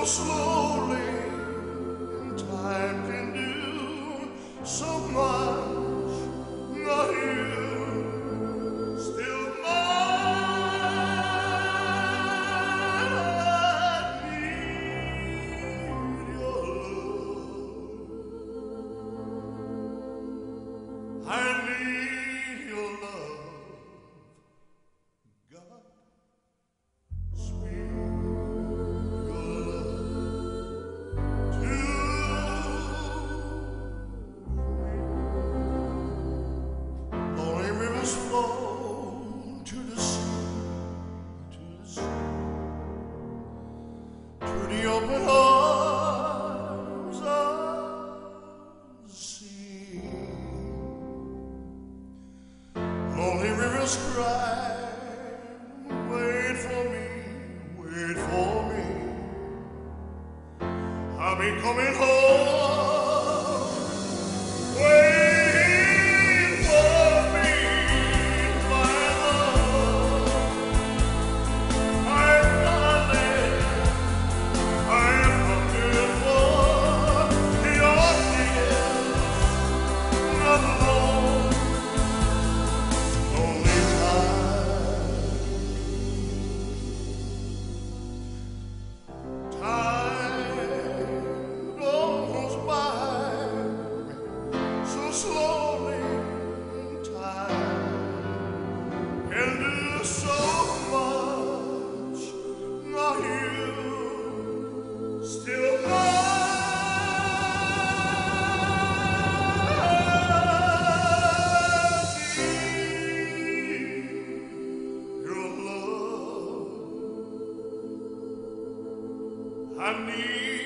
slowly, and time can do so much. Now you still mine. I need your love. I need your love. God, sweet. Flow to the sea, to the open arms of the sea. Lonely rivers cry, wait for me, wait for me. I'll be coming home. Waiting for me. Slowly, time can do so much. Now you still need your love. I need